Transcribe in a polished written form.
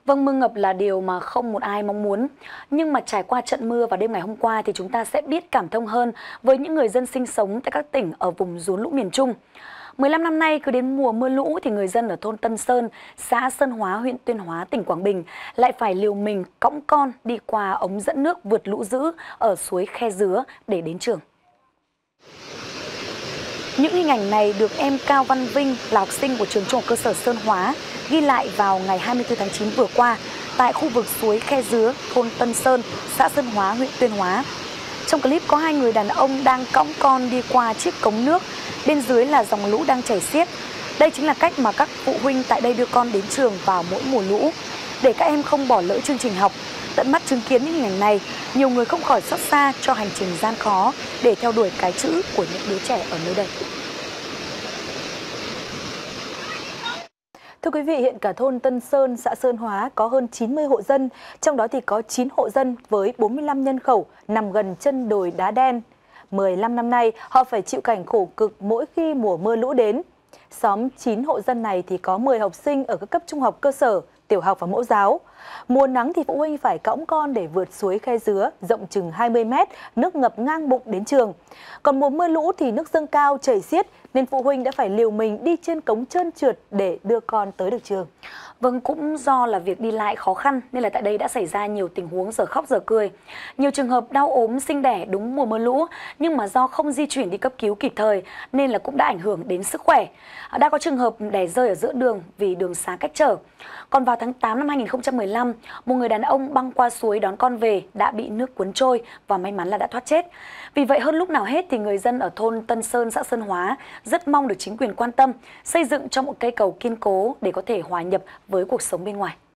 Vâng, mưa ngập là điều mà không một ai mong muốn. Nhưng mà trải qua trận mưa vào đêm ngày hôm qua thì chúng ta sẽ biết cảm thông hơn với những người dân sinh sống tại các tỉnh ở vùng rốn lũ miền Trung. 15 năm nay, cứ đến mùa mưa lũ thì người dân ở thôn Tân Sơn, xã Sơn Hóa, huyện Tuyên Hóa, tỉnh Quảng Bình lại phải liều mình cõng con đi qua ống dẫn nước vượt lũ dữ ở suối Khe Dứa để đến trường. Những hình ảnh này được em Cao Văn Vinh là học sinh của trường trung học cơ sở Sơn Hóa ghi lại vào ngày 24 tháng 9 vừa qua tại khu vực suối Khe Dứa, thôn Tân Sơn, xã Sơn Hóa, huyện Tuyên Hóa. Trong clip có hai người đàn ông đang cõng con đi qua chiếc cống nước, bên dưới là dòng lũ đang chảy xiết. Đây chính là cách mà các phụ huynh tại đây đưa con đến trường vào mỗi mùa lũ, để các em không bỏ lỡ chương trình học. Tận mắt chứng kiến những hình ảnh này, nhiều người không khỏi xót xa cho hành trình gian khó để theo đuổi cái chữ của những đứa trẻ ở nơi đây. Thưa quý vị, hiện cả thôn Tân Sơn, xã Sơn Hóa có hơn 90 hộ dân, trong đó thì có 9 hộ dân với 45 nhân khẩu nằm gần chân đồi đá đen. 15 năm nay, họ phải chịu cảnh khổ cực mỗi khi mùa mưa lũ đến. Xóm 9 hộ dân này thì có 10 học sinh ở các cấp trung học cơ sở, tiểu học và mẫu giáo. Mùa nắng thì phụ huynh phải cõng con để vượt suối Khe Dứa rộng chừng 20 mét, nước ngập ngang bụng đến trường. Còn mùa mưa lũ thì nước dâng cao chảy xiết nên phụ huynh đã phải liều mình đi trên cống trơn trượt để đưa con tới được trường. Vâng, cũng do là việc đi lại khó khăn nên là tại đây đã xảy ra nhiều tình huống dở khóc dở cười. Nhiều trường hợp đau ốm sinh đẻ đúng mùa mưa lũ nhưng mà do không di chuyển đi cấp cứu kịp thời nên là cũng đã ảnh hưởng đến sức khỏe. Đã có trường hợp đẻ rơi ở giữa đường vì đường xá cách trở. Còn vào tháng 8 năm 2015, một người đàn ông băng qua suối đón con về đã bị nước cuốn trôi và may mắn là đã thoát chết. Vì vậy hơn lúc nào hết thì người dân ở thôn Tân Sơn, xã Sơn Hóa rất mong được chính quyền quan tâm, xây dựng cho một cây cầu kiên cố để có thể hòa nhập với cuộc sống bên ngoài.